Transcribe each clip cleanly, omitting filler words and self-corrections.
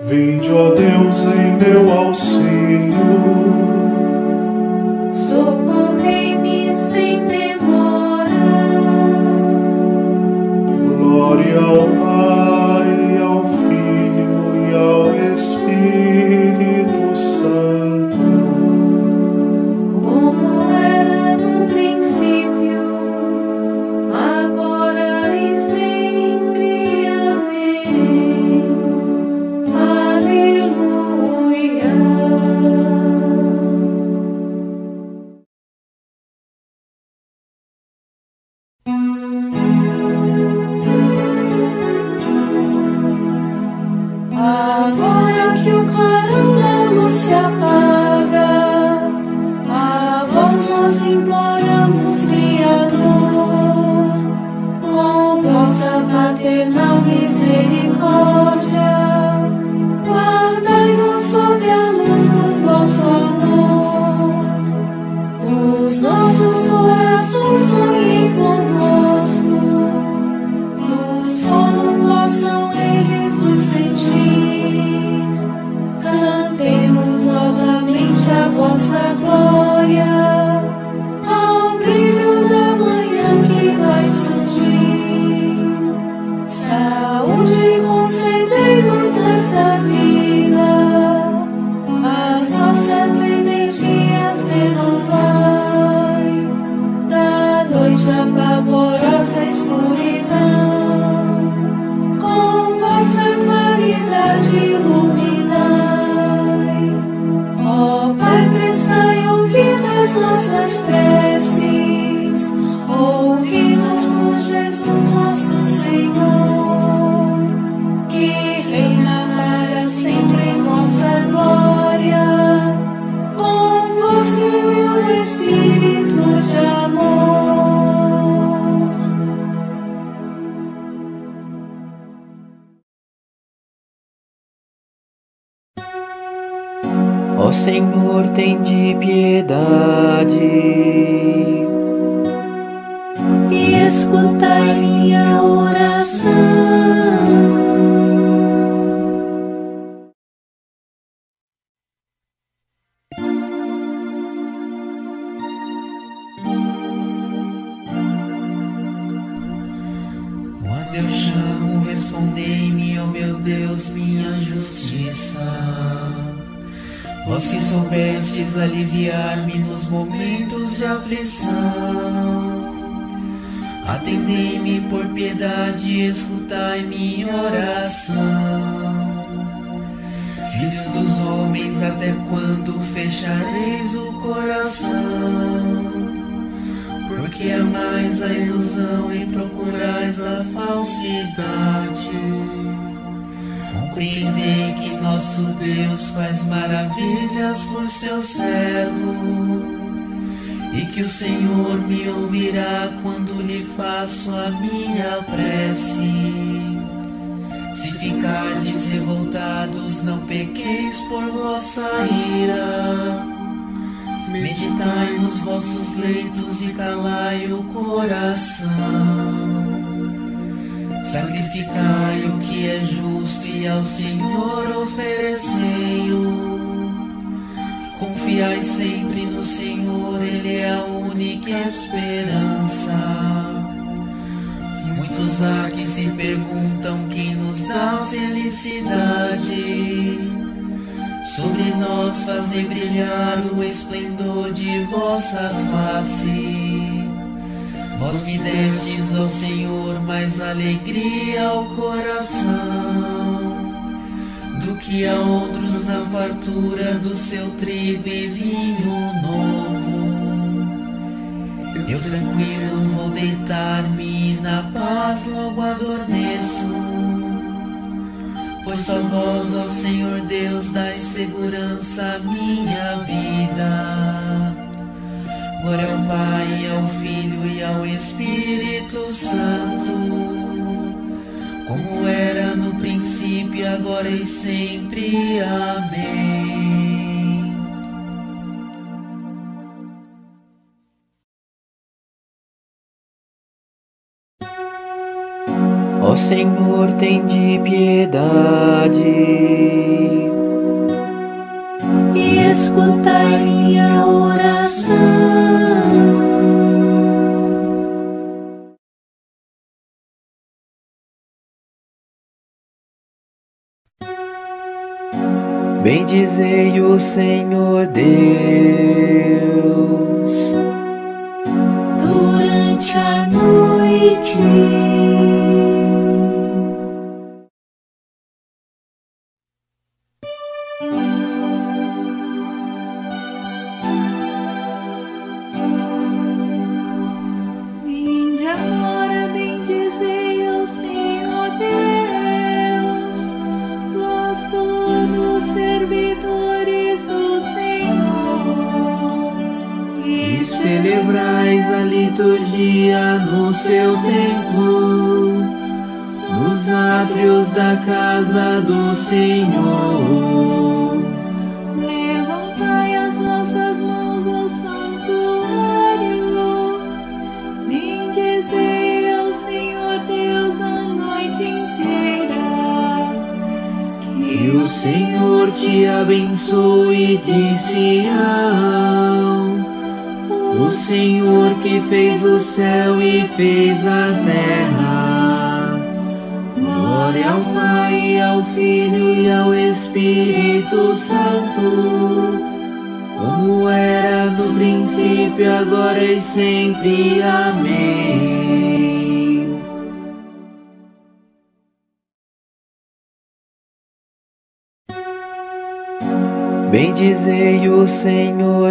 Vinde, ó Deus, em meu auxílio. Socorrei-me sem demora. Glória ao Pai, ao Filho e ao Espírito Santo. Como era no princípio, agora e sempre. Amém. Aleluia. Agora que o clarão da luz se apaga, a vós nós imploramos, Criador, com vossa paternal misericórdia, guardai-nos sob a luz do vosso amor. Os nossos corações sonhem convosco, no sono possam eles vos sentir. Cantemos novamente a vossa glória, ao brilho da manhã que vai surgir. Saúde concedei-nos nesta vida, as nossas energias renovai. Da noite a pavorosa escuridão, com vossa claridade iluminai. Ó Pai, prestai ouvido às nossas preces, ouvi-nos por Jesus nosso Senhor, que reina para sempre em vossa glória, convosco e o Espírito de amor. Ó Senhor, tende piedade E escutai minha oração. Quando eu chamo, respondei-me, ó meu Deus, minha justiça. Vós que soubestes aliviar-me nos momentos de aflição, atendei-me por piedade e escutai minha oração. Filhos dos homens, até quando fechareis o coração? Porque amais a ilusão e procurais a falsidade. Compreendei que nosso Deus faz maravilhas por seu servo, e que o Senhor me ouvirá quando lhe faço a minha prece. Se ficardes revoltados, não pequeis por vossa ira. Meditai nos vossos leitos e calai o coração. Sacrificai o que é justo e ao Senhor oferecei-o. Confiai sempre no Senhor, Ele é a única esperança. Muitos há que se perguntam quem nos dá felicidade. Sobre nós fazer brilhar o esplendor de vossa face. Vós me destes, ó Senhor, mais alegria ao coração do que a outros na fartura do seu trigo e vinho novo. Eu tranquilo vou deitar-me e na paz logo adormeço, pois só vós, ó Senhor Deus, dais segurança à minha vida. Glória ao Pai, ao Filho e ao Espírito Santo, como era no princípio, agora e sempre. Amém. Ó Senhor, tende piedade. E escutai minha oração. Bendizei o Senhor Deus Durante a noite, vinde agora, bendizei o Senhor Deus, vós todos servidores do Senhor, E celebrais a liturgia no seu templo, nos átrios da casa do Senhor. levantai as vossas mãos ao santuário, bendizei ao Senhor Deus a noite inteira. Que o Senhor te abençoe de Sião, o Senhor que fez o céu e fez a terra. Glória ao Pai, ao Filho e ao Espírito Santo, como era no princípio, agora e sempre. Amém. Bendizei o Senhor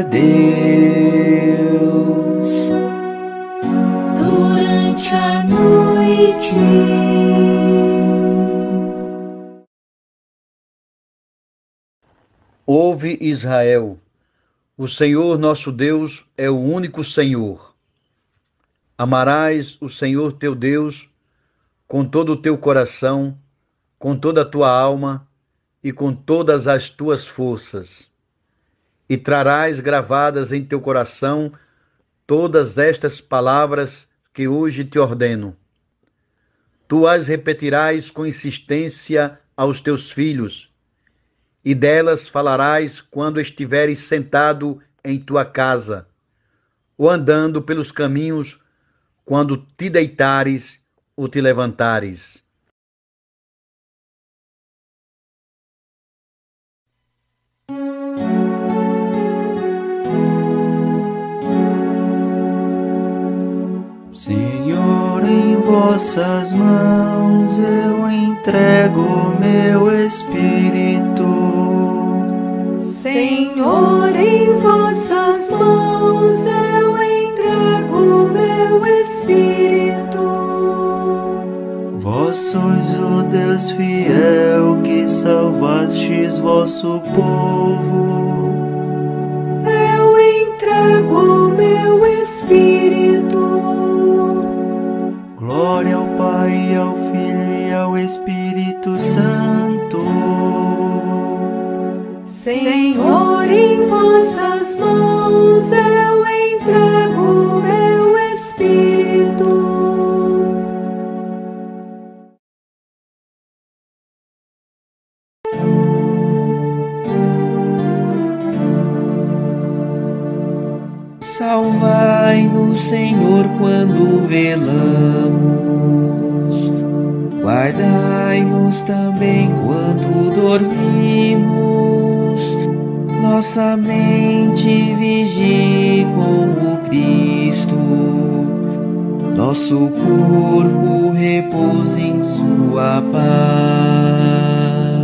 Deus Durante a noite, Ouve, Israel, o Senhor nosso Deus é o único Senhor. Amarás o Senhor teu Deus com todo o teu coração, com toda a tua alma e com todas as tuas forças. E trarás gravadas em teu coração todas estas palavras que hoje te ordeno. Tu as repetirás com insistência aos teus filhos, e delas falarás quando estiveres sentado em tua casa, ou andando pelos caminhos, quando te deitares ou te levantares. Senhor, em vossas mãos eu entrego meu espírito. Senhor, em vossas mãos eu entrego meu espírito. Vós sois o Deus fiel que salvastes vosso povo. Eu entrego meu espírito. Glória ao Pai, ao Filho e ao Espírito Santo. Senhor, em vossas mãos eu entrego meu espírito. Salvai-nos, Senhor, quando velamos. Guardai-nos também quando dormimos. Nossa mente vigie com o Cristo. Nosso corpo repouse em sua paz.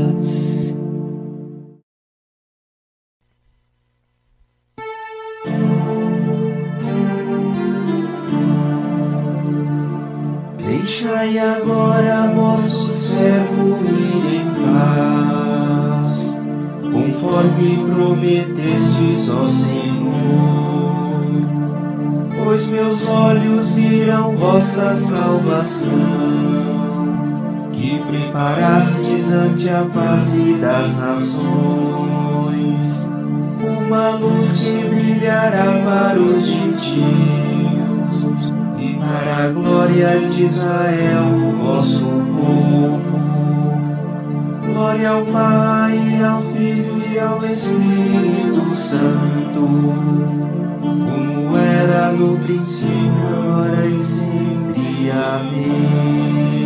Deixai agora vosso servo ir em paz, conforme prometestes, ó Senhor. Pois meus olhos viram vossa salvação, que preparastes ante a face das nações, uma luz que brilhará para os gentios e para a glória de Israel, vosso povo. Glória ao Pai, ao Filho e ao Espírito Santo, como era no princípio, agora e sempre. Amém.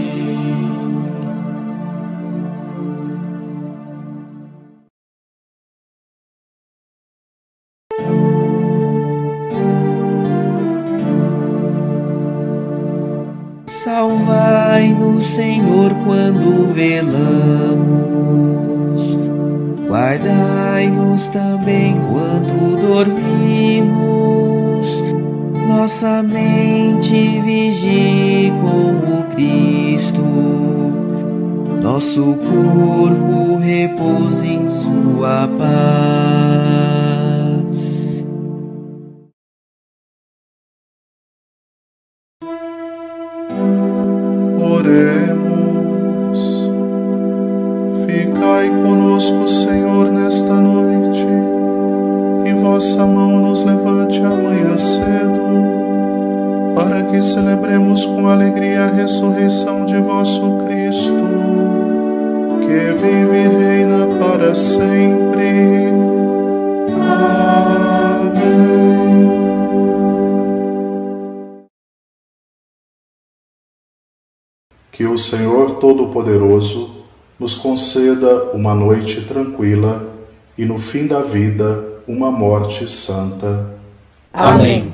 Salvai-nos, Senhor, quando velamos. Guardai-nos também quando dormimos. Nossa mente vigie com o Cristo. Nosso corpo repouse em sua paz. Oremos. Ficai conosco, Senhor, nesta noite, e vossa mão nos levante amanhã cedo, para que celebremos com alegria a ressurreição de vosso Cristo, que vive e reina para sempre. Amém. Que o Senhor Todo-Poderoso nos conceda uma noite tranquila e no fim da vida uma morte santa. Amém.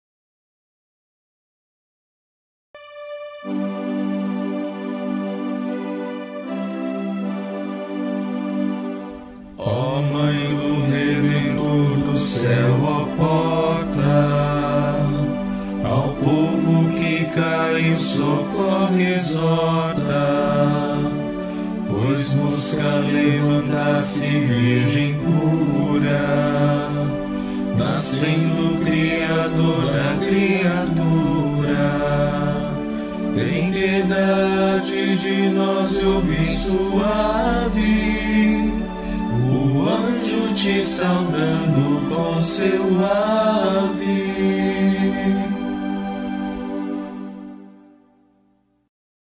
Ó Mãe do Redentor do céu, ó porta, ao povo que caiu socorre, exorta, pois busca levantar-se virgem pura, nascendo Criador a criatura. Tem piedade de nós e ouvi suave o anjo te saudando com seu ar.